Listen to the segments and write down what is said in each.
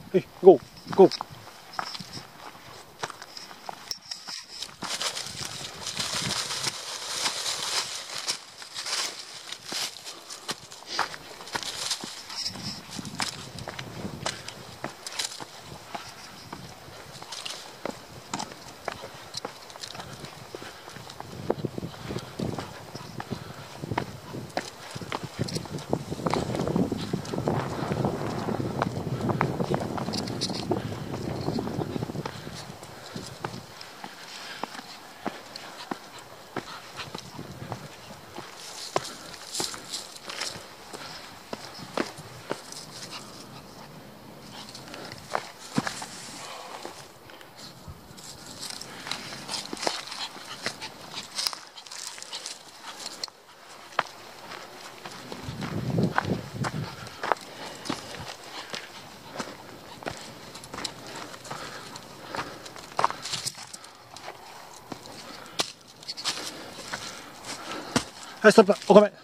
はい、ゴーゴー。はい、ストップ、お米。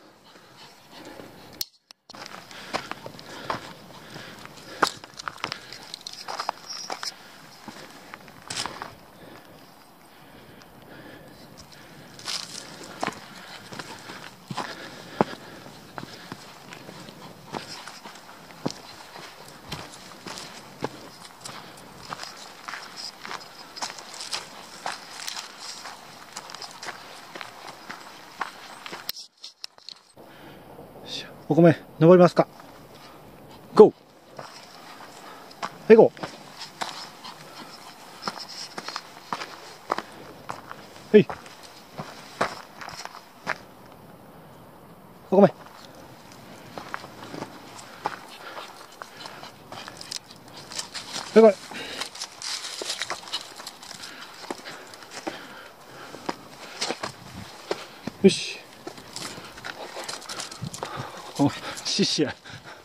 お米、登りますか。ゴー。はい、ゴー。はい。お米。はい、これ。よし。お、シシや。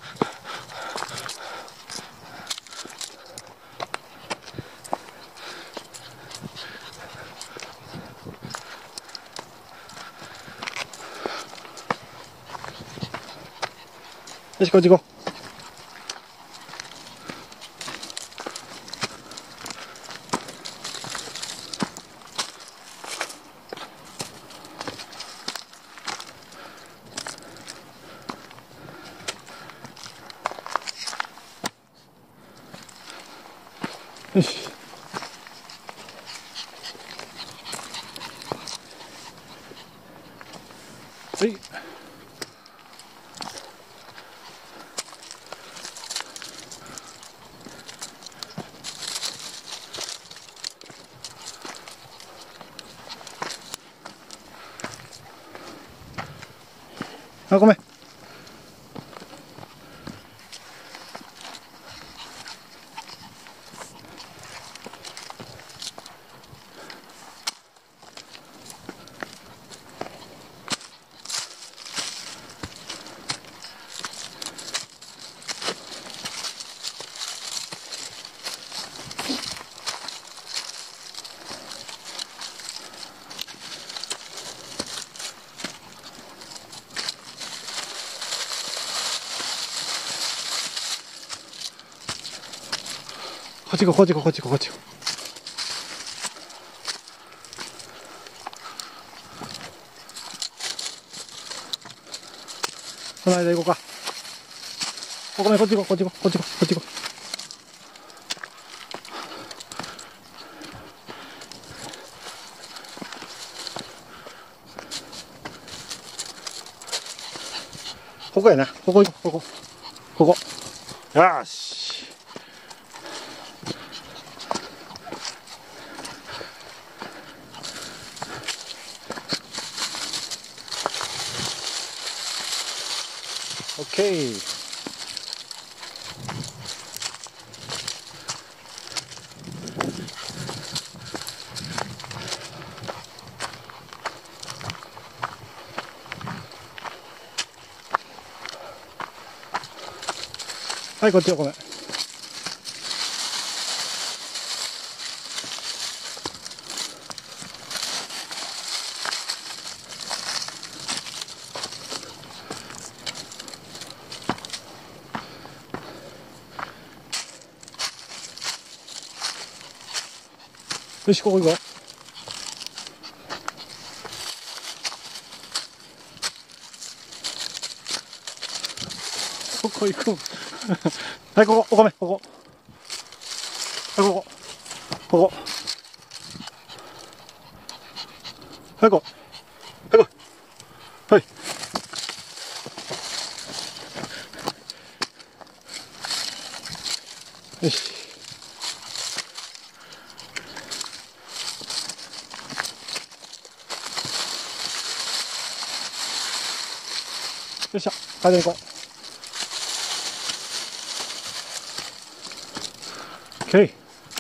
よし、こっち行こう。よし。はい。あ、ごめん。こっち行こう、こっち行こう、こっち行こう、こっち行こう。この間行こうか。お米、こっち行こう、こっち行こう、こっち行こう、こっち行こう。ここやな。ここ行こう、ここ。ここ。よーし。オッケー。はい、こっちお米。 よし、ここ行こう。ここ行く。はい、ここ、お米、ここ。はい、ここ。ここ。はい、ここ。はい、ここ。はい。よし。よっしゃ、帰りに行こう。オッケー。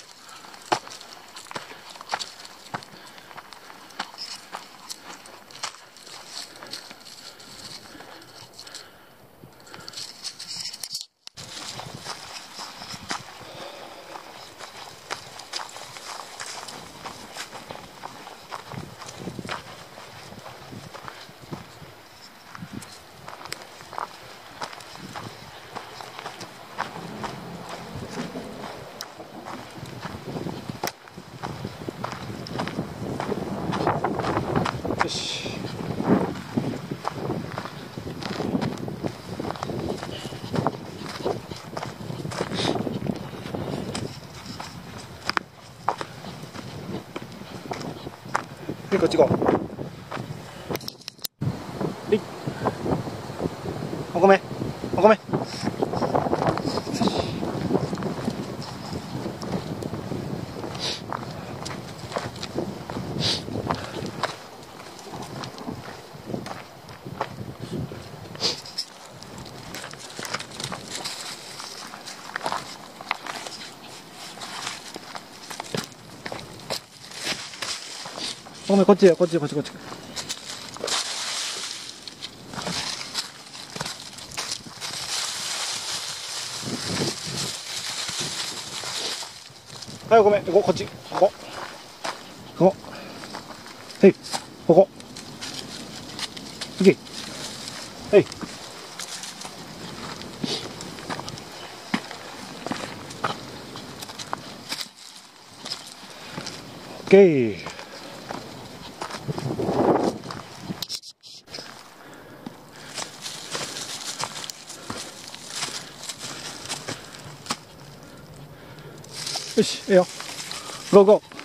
よし。はい、こっち行こう。はい。お米、お米。お米、こっちよ、こっちよ、こっち、こっち。はい、お米、ここ、こっち、ここ。ここ。はい、ここ。オッケー。はい。オッケー。よし、いいよ。ゴーゴー。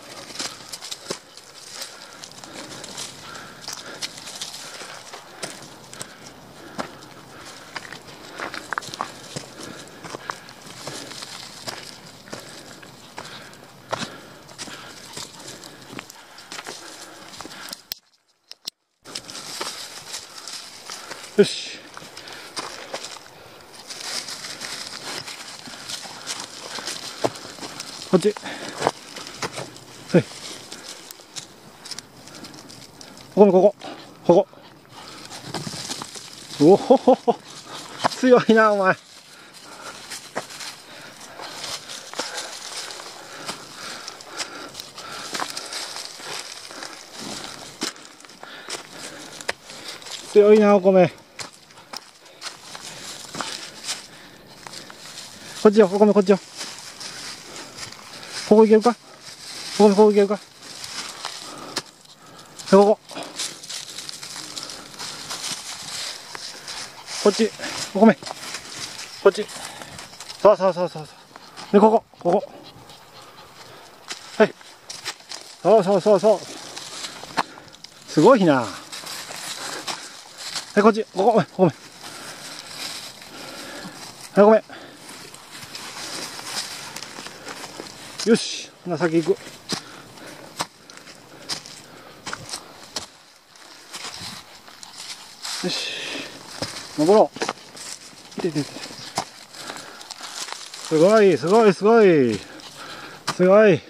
よし。こっち。はい。ここ、ここ。ここ。おほほほ。強いな、お前。強いな、お米。こっちよ、お米、こっちよ。ここ行けるか。お米、ここ行けるか。ここ。こっち、お米。こっち。そうそうそうそう。で、ここ、ここ。はい。そうそうそうそう。すごいな。はい、こっち、ここ、お米。はい、ごめん。よし、な先行く。よし、登ろう。いていていて。すごい、すごい、すごい。すごい。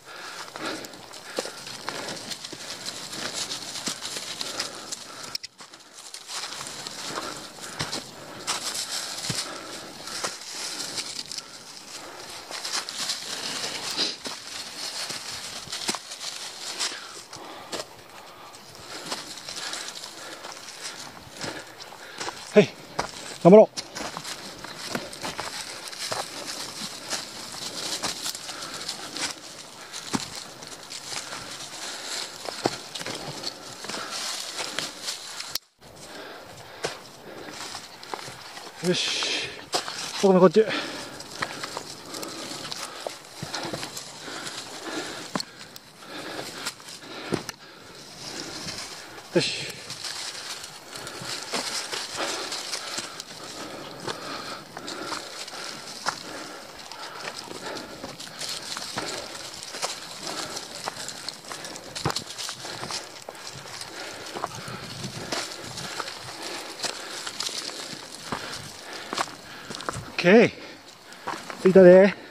はい、頑張ろう。 よし、こっち。よし。オッケー。着いたで。